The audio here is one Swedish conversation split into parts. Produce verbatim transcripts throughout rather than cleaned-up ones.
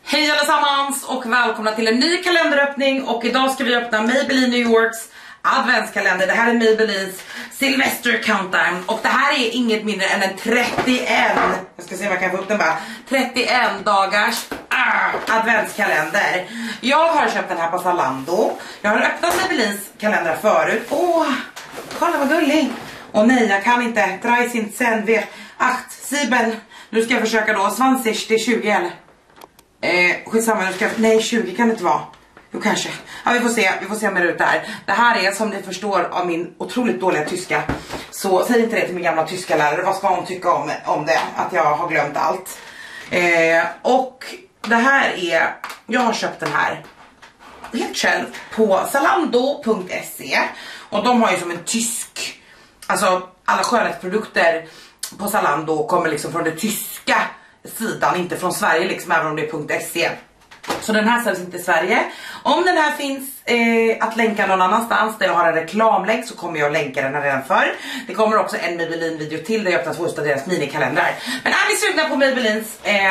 Hej allesammans och välkomna till en ny kalenderöppning. Och idag ska vi öppna Maybelline New Yorks adventskalender. Det här är Maybellines Sylvester Countdown. Och det här är inget mindre än en trettioen, jag ska se om jag kan få upp den bara, trettioen dagars ah, adventskalender. Jag har köpt den här på Zalando. Jag har öppnat Maybellines kalender förut. Åh, kolla vad gullig. Och nej, jag kan inte. Drei sind sen wir acht, sieben. Nu ska jag försöka då. zwanzig till tjugo eller? Eh, skitsamma, nu ska jag... Nej, tjugo kan det inte vara. Jo, kanske. Ja, vi får se. Vi får se om det är ut där. Det här är, som ni förstår av min otroligt dåliga tyska. Så säg inte det till min gamla tyska lärare. Vad ska hon tycka om, om det? Att jag har glömt allt. Eh, och det här är... Jag har köpt den här helt själv på zalando punkt se. Och de har ju som en tysk... Alltså, alla skönhetsprodukter på Zalando kommer liksom från den tyska sidan, inte från Sverige liksom, även om det är .se. Så den här säljs inte i Sverige. Om den här finns eh, att länka någon annanstans där jag har en reklamlänk, så kommer jag länka den här redan för. Det kommer också en Maybelline video till där jag öppnar två av deras minikalendrar. Men är ni sugna på Maybellines eh,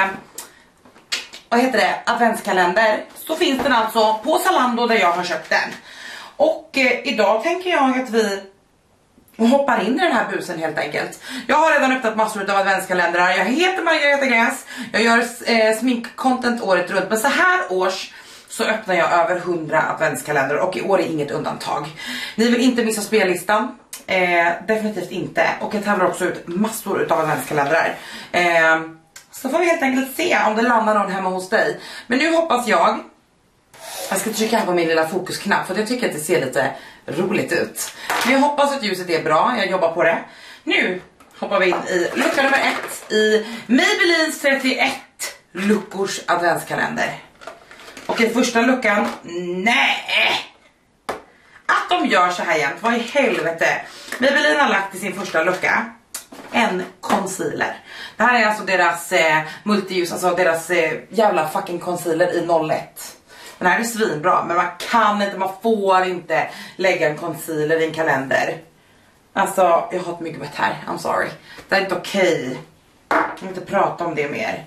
vad heter det, adventskalender, så finns den alltså på Zalando där jag har köpt den. Och eh, idag tänker jag att vi och hoppar in i den här busen helt enkelt. Jag har redan öppnat massor av adventskalendrar. Jag heter Margareta Gräs. Jag gör eh, smink-content året runt. Men så här års så öppnar jag över hundra adventskalendrar. Och i år är inget undantag. Ni vill inte missa spellistan. Eh, definitivt inte. Och jag tävlar också ut massor av adventskalendrar. Eh, så får vi helt enkelt se om det landar någon hemma hos dig. Men nu hoppas jag... Jag ska trycka här på min lilla fokusknapp, för jag tycker att det ser lite roligt ut. Men jag hoppas att ljuset är bra, jag jobbar på det. Nu hoppar vi in i lucka nummer ett i Maybellines trettioett luckors adventskalender. Och i första luckan, nej! Att de gör så här jämt, vad i helvete. Maybelline har lagt i sin första lucka en concealer. Det här är alltså deras eh, multiljus, alltså deras eh, jävla fucking concealer i noll ett. Den här är svinbra, men man kan inte, man får inte lägga en concealer i en kalender. Alltså, jag har ett myggbett här, I'm sorry. Det är inte okej. Okay. Jag vill inte prata om det mer.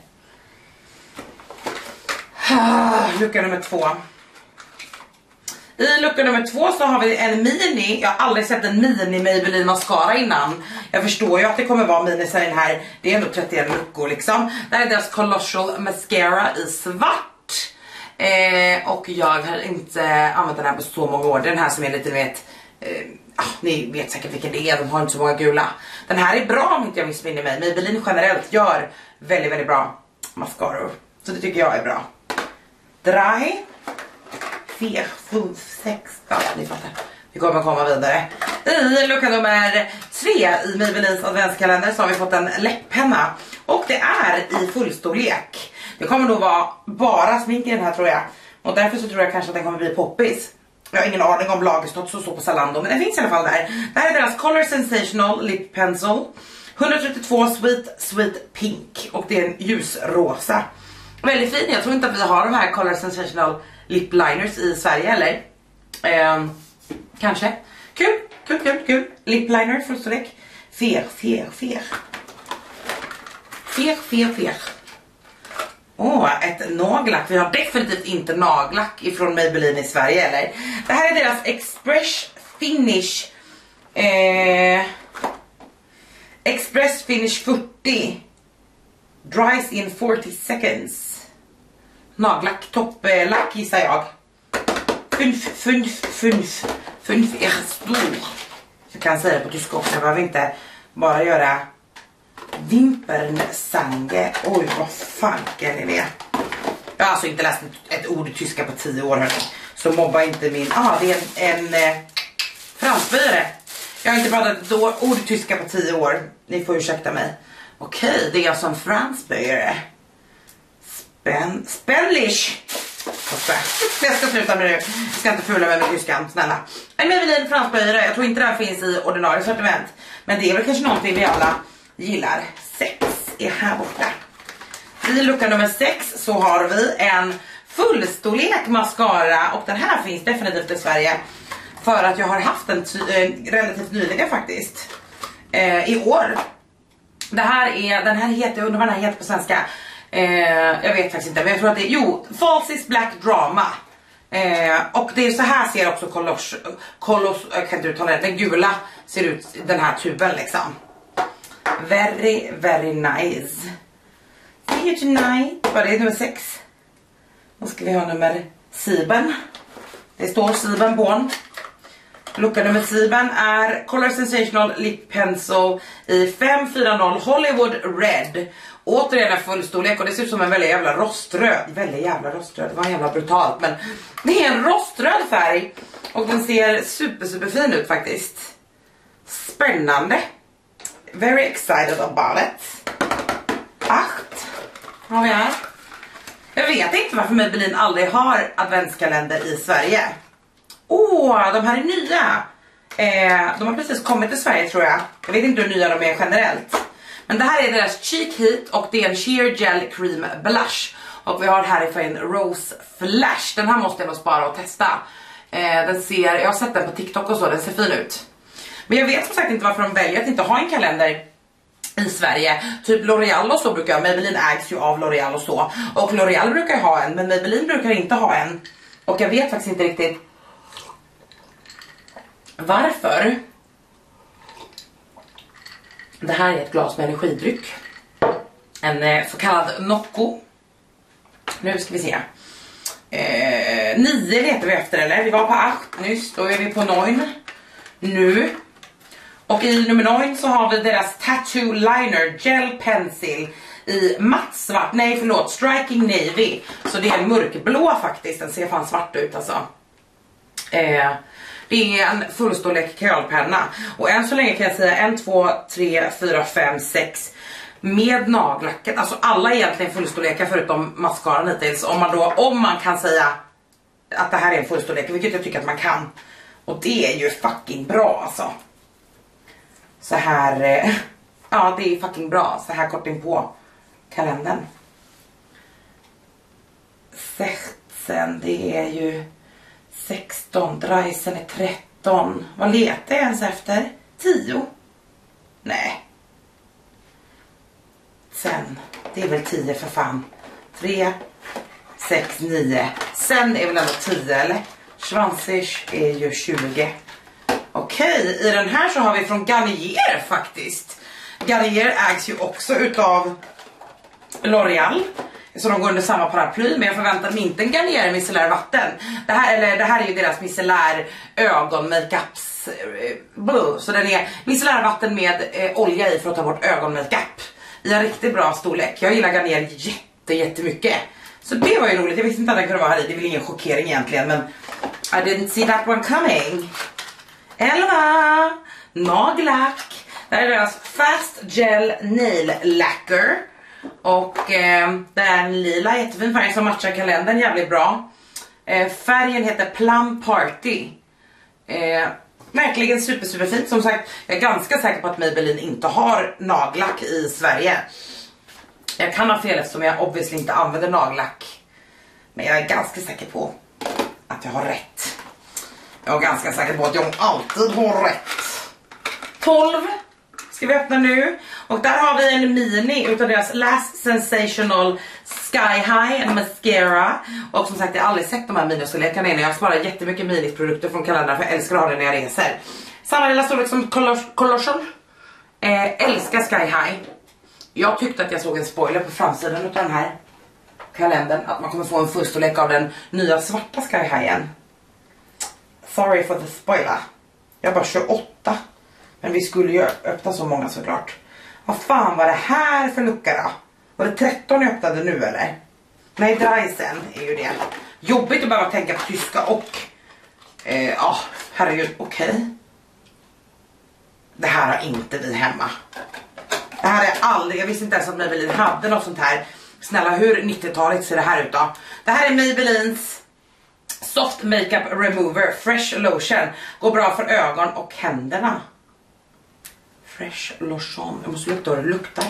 Lucka nummer två. I lucka nummer två så har vi en mini. Jag har aldrig sett en mini Maybelline mascara innan. Jag förstår ju att det kommer vara mini i den här. Det är ändå trettioen luckor liksom. Det här är deras Colossal Mascara i svart. Eh, och jag har inte använt den här på så många år. Den här som är lite, vet, eh, ah, ni vet säkert vilken det är. De har inte så många gula. Den här är bra om inte jag missminner mig. Maybelline generellt gör väldigt, väldigt bra mascaror. Så det tycker jag är bra. Drei, fyra, fem, sex. Ja, ni fattar. Vi kommer komma vidare. I lucka nummer tre i Maybellines adventskalender så har vi fått en läpppenna. Och det är i fullstorlek. Det kommer nog vara bara smink i den här, tror jag. Och därför så tror jag kanske att den kommer bli poppis. Jag har ingen aning om lagerstått så så på Zalando, men den finns i alla fall där. Det här är deras Color Sensational Lip Pencil. etthundratrettiotvå Sweet Sweet Pink. Och det är en ljusrosa. Väldigt fin. Jag tror inte att vi har de här Color Sensational Lip Liners i Sverige, eller? Ehm, kanske. Kul, kul, kul, kul. Lip liner, fullstorlek. Fer, fer, fer. Fer, fer, fer. Åh, oh, ett nagellack. Vi har definitivt inte nagellack ifrån Maybelline i Sverige, eller? Det här är deras Express Finish eh, Express Finish fyrtio Dries in fyrtio seconds. Nagellack, topplack gissar jag. Funf, funf, funf. Funf är stor. Jag kan säga det på tyska också. Jag behöver inte bara göra Wimpernsange. Oj, vad fanken är det? Jag har alltså inte läst ett ord i tyska på tio år, hörni. Så mobba inte min... Ah, det är en, en eh, fransböjare. Jag har inte pratat ett ord i tyska på tio år. Ni får ursäkta mig. Okej, det är alltså en fransböjare. Spän... Spenlish! Jag ska sluta med det. Jag ska inte fula med med tyskan, snälla. En Maybelline fransböjare. Jag tror inte den finns i ordinarie sortiment. Men det är väl kanske någonting vi alla gillar. Sex är här borta. I lucka nummer sex så har vi en fullstorlek mascara. Och den här finns definitivt i Sverige. För att jag har haft den äh, relativt nyligen faktiskt. Äh, I år. Det här är, den här heter, jag undrar vad den här heter på svenska. Eh, jag vet faktiskt inte, men jag tror att det är, jo, Falsies Black Drama. Eh, och det är så här ser också Koloss, Koloss, jag kan inte uttala det, den gula ser ut, den här tuben liksom. Very, very nice. See you tonight. Vad är det, nummer sex? Då ska vi ha nummer sieben. Det står sieben på den. Lucka nummer sieben är Color Sensational Lip Pencil i fem fyra noll Hollywood Red. Återigen en fullstorlek och det ser ut som en väldigt jävla roströd. Väldigt jävla roströd, det var jävla brutalt. Men det är en roströd färg. Och den ser super super fin ut faktiskt. Spännande. Very excited about it. Acht har vi här. Jag vet inte varför Maybelline aldrig har adventskalender i Sverige. Åh, oh, de här är nya. Eh, de har precis kommit till Sverige tror jag. Jag vet inte hur nya de är generellt. Men det här är deras Cheek Heat och det är en Sheer Gel Cream Blush. Och vi har här i färgen Rose Flash. Den här måste jag nog spara och testa. Eh, den ser, jag har sett den på TikTok och så, den ser fin ut. Men jag vet som sagt inte varför de väljer att inte ha en kalender i Sverige. Typ L'Oreal och så brukar jag, Maybelline ägs ju av L'Oreal och så. Och L'Oreal brukar ha en, men Maybelline brukar inte ha en. Och jag vet faktiskt inte riktigt varför. Det här är ett glas med energidryck. En eh, så kallad Nocco. Nu ska vi se. Eh, nio letar vi efter, eller? Vi var på acht nyss, då är vi på nine nu. Och i nummer nio så har vi deras Tattoo Liner Gel Pencil i matt svart, nej förlåt, Striking Navy. Så det är en mörkblå faktiskt, den ser fan svart ut alltså. Eh, det är en fullstorlek kajalpenna. Och än så länge kan jag säga en, två, tre, fyra, fem, sex med nagellacket. Alltså alla egentligen fullstorlekar förutom mascaran hittills. Om man då, om man kan säga att det här är en fullstorlek, vilket jag tycker att man kan. Och det är ju fucking bra alltså. Så här, eh, ja det är fucking bra. Så här kort in på kalendern. Sen det är ju sexton, Dreisen är tretton. Vad letar jag ens efter? tio? Nej. Sen, det är väl tio för fan. tre, sex, nio. Sen är väl ändå tio eller? Schwanzisch är ju tjugo. Okej, i den här så har vi från Garnier faktiskt. Garnier ägs ju också utav L'Oreal. Så de går under samma paraply, men jag förväntar mig inte en Garnier micellär vatten. Det här, eller, det här är ju deras micellär ögonmakeups. Så den är micellär vatten med eh, olja i för att ta bort ögonmakeup. I en riktigt bra storlek. Jag gillar Garnier jätte, jättemycket. Så det var ju roligt, jag visste inte att den kunde vara här i. Det är väl ingen chockering egentligen, men I didn't see that one coming. elva nagellack. Det här är deras Fast Gel Nail Lacquer. Och eh, det är en lila jättefin färg som matchar kalendern jävligt bra. eh, Färgen heter Plum Party. eh, Verkligen super super fint. Som sagt, jag är ganska säker på att Maybelline inte har nagellack i Sverige. Jag kan ha fel eftersom jag obviously inte använder nagellack. Men jag är ganska säker på att jag har rätt. Jag är ganska säker på att jag alltid har rätt. tolv ska vi öppna nu. Och där har vi en mini utav deras Last Sensational Sky High Mascara. Och som sagt, jag har aldrig sett de här ministorlekarna innan. Jag sparar jättemycket minisprodukter från kalendern, för jag älskar att ha det när jag reser. Samma lilla storlek som Colossal. eh, Älskar Sky High. Jag tyckte att jag såg en spoiler på framsidan av den här kalendern, att man kommer få en fullstorlek av den nya svarta Sky Highen. Sorry for the spoiler. Jag är bara tjugoåtta. Men vi skulle ju öppna så många såklart. Vad fan var det här för lucka då? Var det tretton jag öppnade nu eller? Nej, Dreisen är ju det. Jobbigt att behöva tänka på tyska och eh, ja, oh, herregud, okej. Okay. Det här har inte vi hemma. Det här är aldrig, jag visste inte ens att Maybelline hade något sånt här. Snälla, hur nittiotalet ser det här ut då? Det här är Maybellines Soft Makeup Remover Fresh Lotion. Går bra för ögon och händerna. Fresh Lotion. Jag måste lukta vad det luktar.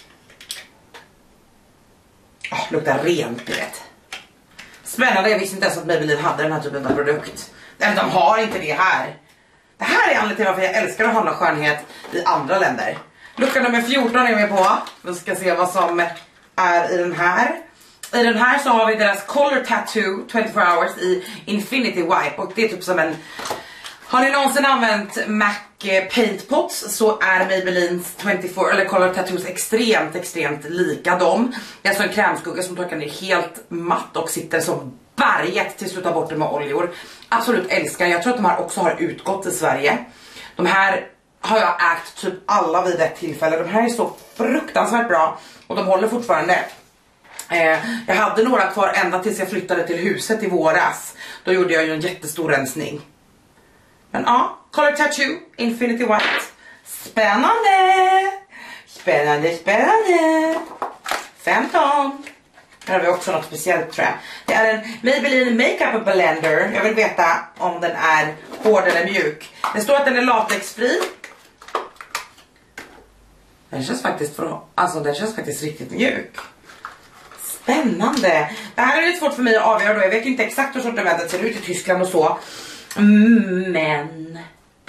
Oh, luktar rent, du vet. Spännande, jag visste inte ens att Maybelline hade den här typen av produkt. Eller de har inte det här. Det här är anledningen till varför jag älskar att handla skönhet i andra länder. Lucka nummer fjorton är vi på. Vi ska se vad som är i den här. I den här så har vi deras Color Tattoo twenty-four hours i Infinity Wipe. Och det är typ som en... Har ni någonsin använt Mac Paint Pots så är Maybellines twenty-four eller Color Tattoos extremt, extremt lika dem. Det är alltså en krämskugga som torkar ner helt matt och sitter som berget till slut tar bort det med oljor. Absolut älskar. Jag tror att de här också har utgått i Sverige. De här har jag ägt typ alla vid ett tillfälle. De här är så fruktansvärt bra och de håller fortfarande. Eh, jag hade några kvar ända tills jag flyttade till huset i våras. Då gjorde jag ju en jättestor rensning. Men ja, Color Tattoo, Infinity White. Spännande! Spännande, spännande! femton. Här har vi också något speciellt tror jag. Det är en Maybelline Makeup Blender. Jag vill veta om den är hård eller mjuk. Det står att den är latexfri. Den känns faktiskt, för, alltså den känns faktiskt riktigt mjuk. Spännande. Det här är lite svårt för mig att avgöra då. Jag vet ju inte exakt hur sortimentet ser ut i Tyskland och så. Men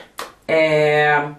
eh,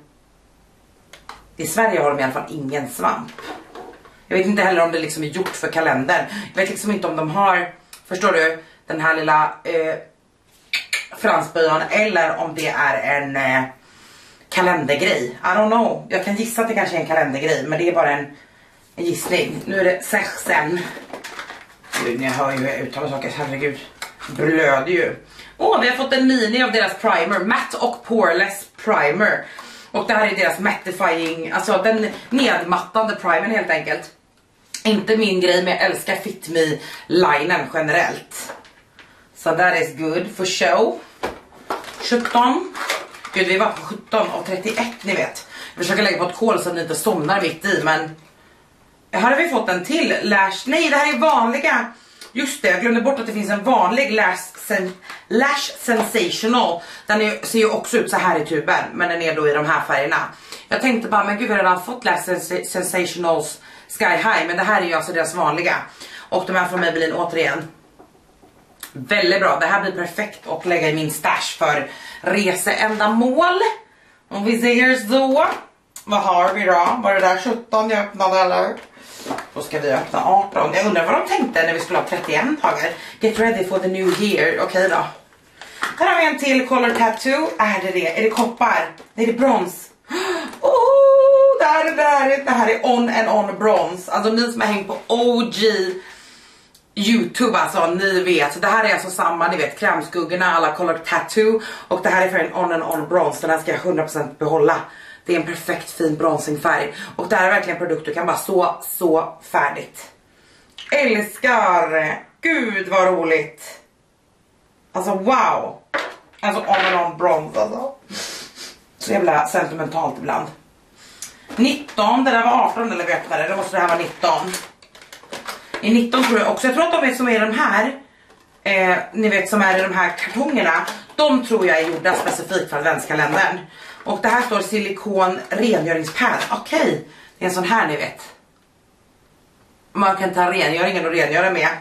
i Sverige har de i alla fall ingen svamp. Jag vet inte heller om det liksom är gjort för kalendern. Jag vet liksom inte om de har, förstår du, den här lilla eh, fransböjan eller om det är en eh, kalendergrej. I don't know. Jag kan gissa att det kanske är en kalendergrej, men det är bara en, en gissning. Nu är det sexen. Gud, jag hör ju hur jag uttalar saker. Herregud, blöder ju. Åh, oh, vi har fått en mini av deras primer. Matte och poreless primer. Och det här är deras mattifying, alltså den nedmattande primern helt enkelt. Inte min grej, men jag älskar Fit Me-linen generellt. Så so that is good for show. sjutton. Gud, vi var på sjutton och trettioett, ni vet. Jag försöker lägga på ett kol så att ni inte somnar mitt i, men... Här har vi fått en till lash. Nej, det här är vanliga. Just det, jag glömde bort att det finns en vanlig lash, sen, lash sensational. Den är, ser ju också ut så här i tuben, men den är då i de här färgerna. Jag tänkte bara, men gud, vi har redan fått lash sens sensationals Sky High, men det här är ju alltså deras vanliga. Och de här från Maybelline återigen. Väldigt bra, det här blir perfekt att lägga i min stash för reseändamål. Om vi ser så. Vad har vi då? Var det där sjutton jag öppnade eller? Då ska vi öppna arton. Jag undrar vad de tänkte när vi skulle ha trettioen dagar. Get ready for the new year. Okej okay då. Här har vi en till Color Tattoo. Är det det? Är det koppar? Nej, det är brons. Oh, det här är det här. Det här är on and on brons. Alltså ni som har hängt på O G YouTube, alltså ni vet. Det här är alltså samma, ni vet, krämskuggorna, alla Color Tattoo. Och det här är för en on and on brons. Den här ska jag hundra procent behålla. Det är en perfekt fin bronsingfärg. Och det här är verkligen en produkt du kan bara så, så färdigt. Älskar! Gud vad roligt! Alltså wow! Alltså on and on brons alltså. Så jävla sentimentalt ibland. nitton, det där var arton eller vi öppnade. Det måste det här vara nitton. I nitton tror jag också. Jag tror att de är som är de här. Eh, ni vet som är i de här kartongerna. De tror jag är gjorda specifikt för adventskalendern. Och det här står silikon rengöringspärl. Okej, okay. Det är en sån här ni vet. Man kan ta rengöringen och rengöra med.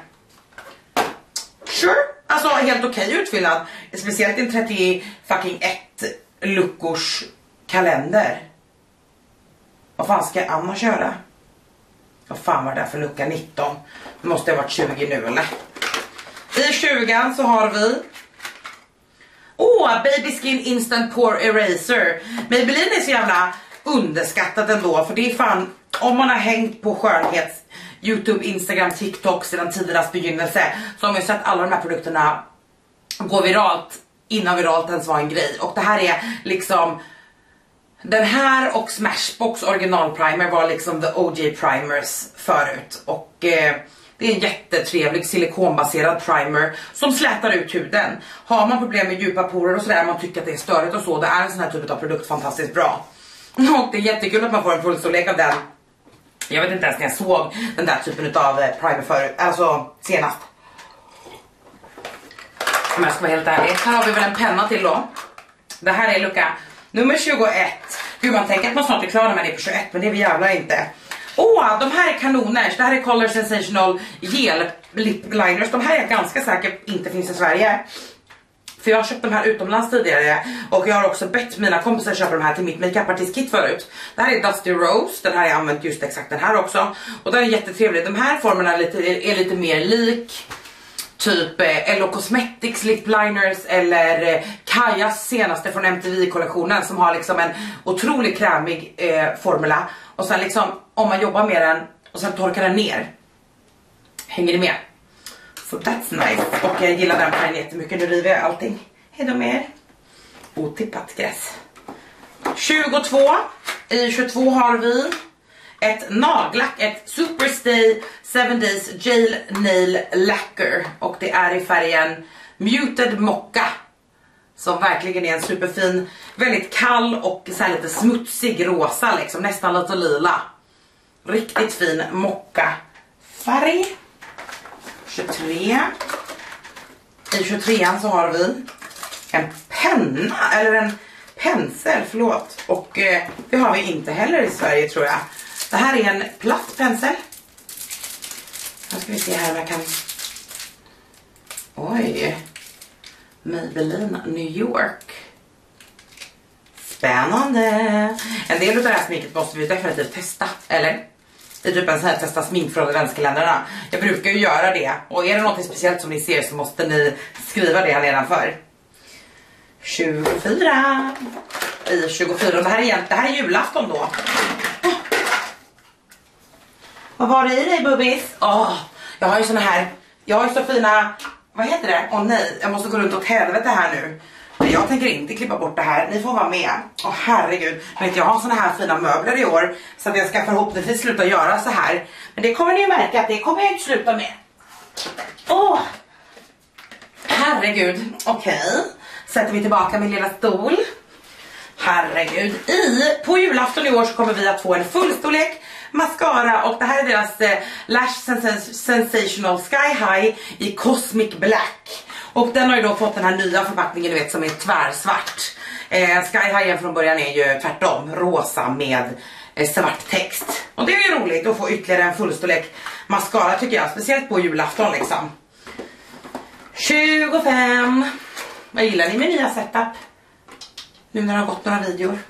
Sure, alltså helt okej okay utfyllnad. Speciellt en trettio fucking ett luckors kalender. Vad fan ska jag annars göra? Vad fan var det där för lucka nitton? Det måste ha varit tjugo nu eller? I tjugo så har vi... Åh, oh, Baby Skin Instant Pore Eraser. Maybelline är så jävla underskattat ändå. För det är fan, om man har hängt på skönhets YouTube, Instagram, TikTok sedan tidernas begynnelse, så har man ju sett alla de här produkterna gå viralt innan viralt ens var en grej. Och det här är liksom... Den här och Smashbox original primer var liksom the O G primers förut. Och eh, det är en jättetrevlig silikonbaserad primer som slätar ut huden. Har man problem med djupa porer och sådär, man tycker att det är störigt och så, det är en sån här typ av produkt fantastiskt bra. Och det är jättekul att man får en fullstorlek av den. Jag vet inte ens när jag såg den där typen av primer förut, alltså senast. Om jag ska vara helt ärlig. Här har vi väl en penna till då. Det här är lucka nummer tjugoett. Gud, man tänker att man snart är klar när man är på tjugoett, men det är vi jävlar inte. Åh, oh, de här är kanoner. Det här är Color Sensational Gel Lip Liners. De här är jag ganska säker inte finns i Sverige. För jag har köpt de här utomlands tidigare. Och jag har också bett mina kompisar köpa de här till mitt makeup-artist-kit förut. Det här är Dusty Rose. Den här har jag använt just exakt den här också. Och den är jättetrevlig. De här formerna är lite, är lite mer lik typ eh, L O Cosmetics lip liners eller eh, Kajas senaste från M T V-kollektionen som har liksom en otroligt krämig eh, formula. Och sen liksom om man jobbar med den och sen torkar den ner. Hänger det med? Så so that's nice. Och jag gillar den färgen jättemycket. Nu river jag allting. Hejdå med er. Otippat gräs. tjugotvå. I tjugotvå har vi ett nagellack. Ett Superstay seven days Gel Nail Lacquer. Och det är i färgen Muted Mocca. Som verkligen är en superfin, väldigt kall och så här lite smutsig rosa liksom. Nästan lite lila. Riktigt fin mocka färg. tjugotre. I tjugotrean så har vi en penna, eller en pensel, förlåt. Och eh, det har vi inte heller i Sverige tror jag. Det här är en plastpensel. Nu ska vi se här om jag kan... Oj. Maybelline New York. Spännande. En del av det här sminket måste vi definitivt testa, eller? Det är typ en sån här testa smink från adventskalendrarna. Jag brukar ju göra det. Och är det något speciellt som ni ser så måste ni skriva det här nedanför. tjugofyra. I tjugofyra. Det här är, det här är julafton då. Vad var det i dig, bubbis? Åh, jag har ju såna här... Jag har ju så fina... Vad heter det? Åh nej, jag måste gå runt åt helvete här nu. Men jag tänker inte klippa bort det här. Ni får vara med. Åh herregud. Vet, jag har såna här fina möbler i år. Så att jag ska förhoppningsvis sluta göra så här. Men det kommer ni ju märka att det kommer jag inte sluta med. Åh. Herregud. Okej. Okay. Sätter vi tillbaka min lilla stol. Herregud. I, på julafton i år så kommer vi att få en fullstorlek mascara. Och det här är deras eh, Lash Sensational Sky High i Cosmic Black. Och den har ju då fått den här nya förpackningen, du vet, som är tvärsvart. Eh, Sky High från början är ju tvärtom, rosa med eh, svart text. Och det är ju roligt att få ytterligare en fullstorlek mascara tycker jag, speciellt på julafton liksom. tjugofem. Vad gillar ni med nya setup? Nu när det har gått några videor.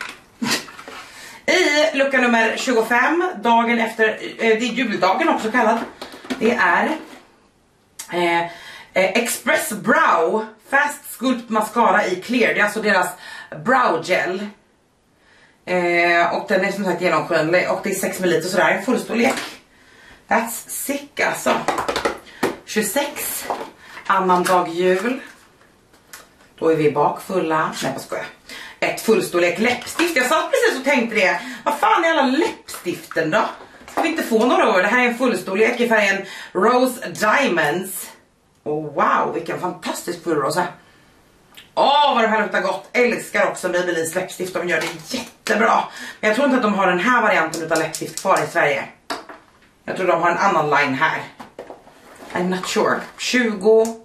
I lucka nummer tjugofem, dagen efter, eh, det är juldagen också kallad. Det är... Eh, Express Brow Fast Sculpt Mascara i Clear. Det är alltså deras brow gel. eh, Och den är som sagt genomskinlig. Och det är sex milliliter sådär, en fullstorlek. That's sick alltså. tjugosex. Annandag jul. Då är vi bakfulla. Nej jag skojar. Ett fullstorlek läppstift. Jag satt precis och tänkte det. Vad fan är alla läppstiften då? Ska vi inte få några år? Det här är en fullstorlek i färgen Rose Diamonds. Oh, wow, vilken fantastisk pulverrosa. Åh, oh, vad det här luktar gott. Älskar också Maybellines läppstift. De gör det jättebra. Men jag tror inte att de har den här varianten av läppstift kvar i Sverige. Jag tror de har en annan line här. I'm not sure. tjugosju.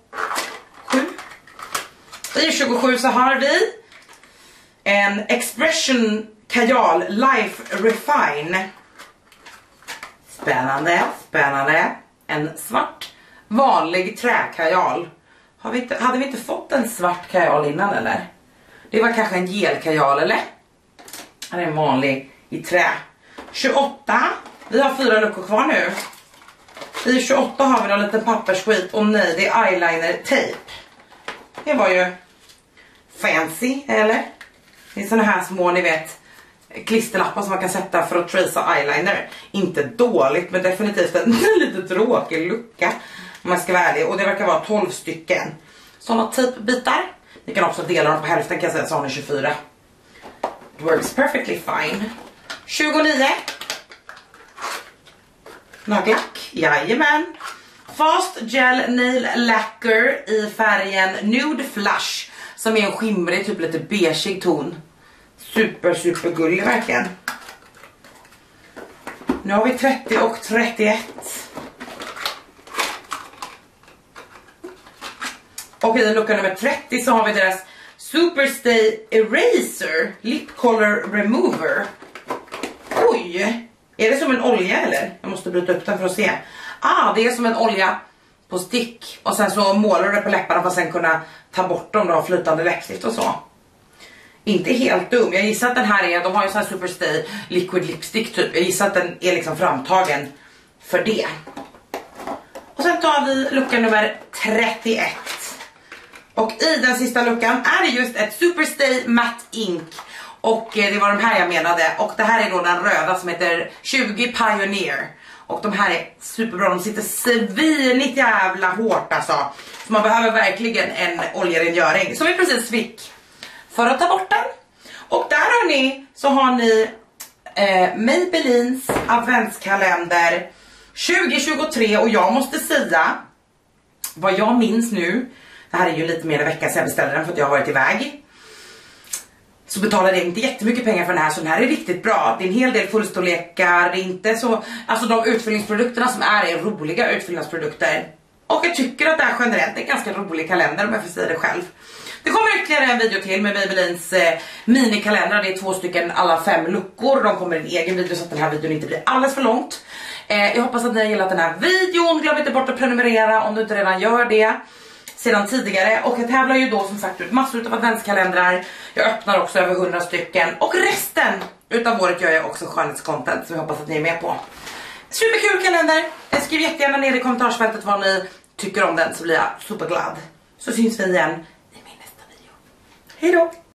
I tjugosju så har vi en Expression Kajal Life Refine. Spännande, spännande. En svart vanlig träkajal. Har vi inte, hade vi inte fått en svart kajal innan eller? Det var kanske en gelkajal eller? Här är en vanlig i trä. tjugoåtta. Vi har fyra luckor kvar nu. I tjugoåtta har vi någon liten pappersskit. Och nej, det är eyeliner tape. Det var ju fancy, eller? Det är såna här små, ni vet, klisterlappar som man kan sätta för att tracea eyeliner. Inte dåligt, men definitivt en lite tråkig lucka. Om man ska vara ärlig. Och det verkar vara tolv stycken sådana tejpbitar. Ni kan också dela dem på hälften kan jag säga, så har ni tjugofyra. It works perfectly fine. tjugonio. Nagellack, jajamän. Fast Gel Nail Lacquer i färgen Nude Flush. Som är en skimrig, typ lite beigig ton. Super, super gullig verkligen. Nu har vi trettio och trettioett. Och i lucka nummer trettio så har vi deras Superstay Eraser Lip Color Remover. Oj! Är det som en olja eller? Jag måste bryta upp den för att se. Ah, det är som en olja på stick. Och sen så målar du det på läpparna för att sen kunna ta bort dem då, flytande läppstift och så. Inte helt dum. Jag gissar att den här är, de har ju så här Superstay liquid lipstick typ. Jag gissar att den är liksom framtagen för det. Och sen tar vi lucka nummer trettioett. Och i den sista luckan är det just ett Superstay Matte Ink. Och det var de här jag menade. Och det här är då den röda som heter tjugo Pioneer. Och de här är superbra, de sitter svinigt jävla hårt alltså. Så man behöver verkligen en oljerengöring som vi precis fick för att ta bort den. Och där har ni, så har ni eh, Maybellines adventskalender tjugo tjugotre. Och jag måste säga, vad jag minns nu, det här är ju lite mer en vecka sedan jag beställde den för att jag har varit iväg, så betalade jag inte jättemycket pengar för den här, så den här är riktigt bra. Det är en hel del fullstorlekar, det är inte så, alltså de utfyllningsprodukterna som är är roliga utfyllnadsprodukter. Och jag tycker att det här generellt är en ganska rolig kalender om jag får säga det själv. Det kommer ytterligare en video till med Maybellines eh, minikalendrar. Det är två stycken alla fem luckor. De kommer i en egen video så att den här videon inte blir alldeles för långt. Eh, jag hoppas att ni har gillat den här videon. Glöm inte bort att prenumerera om du inte redan gör det sedan tidigare. Och jag tävlar ju då som sagt ut massor av adventskalendrar. Jag öppnar också över hundra stycken. Och resten utav året gör jag också skönhetscontent som jag hoppas att ni är med på. Superkul kalender. Skriv jättegärna ner i kommentarsfältet vad ni tycker om den, så blir jag superglad. Så syns vi igen i min nästa video. Hej då!